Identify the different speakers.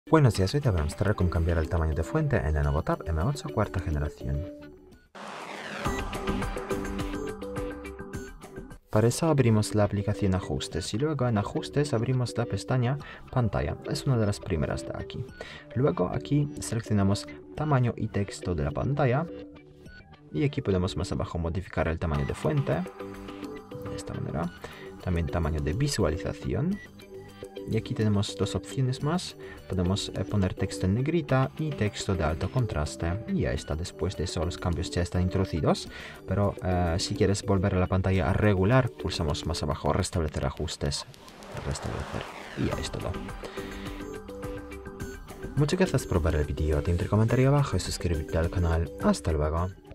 Speaker 1: Buenos días, hoy te voy a mostrar cómo cambiar el tamaño de fuente en Lenovo Tab M8 cuarta generación. Para eso abrimos la aplicación Ajustes y luego en Ajustes abrimos la pestaña Pantalla. Es una de las primeras de aquí. Luego aquí seleccionamos Tamaño y texto de la pantalla. Y aquí podemos más abajo modificar el tamaño de fuente. De esta manera. También tamaño de visualización. Y aquí tenemos dos opciones más. Podemos poner texto en negrita y texto de alto contraste. Y ya está. Después de eso los cambios ya están introducidos. Pero si quieres volver a la pantalla regular, pulsamos más abajo restablecer ajustes. Restablecer. Y ya es todo. Muchas gracias por ver el vídeo. Te comentario abajo y suscribirte al canal. Hasta luego.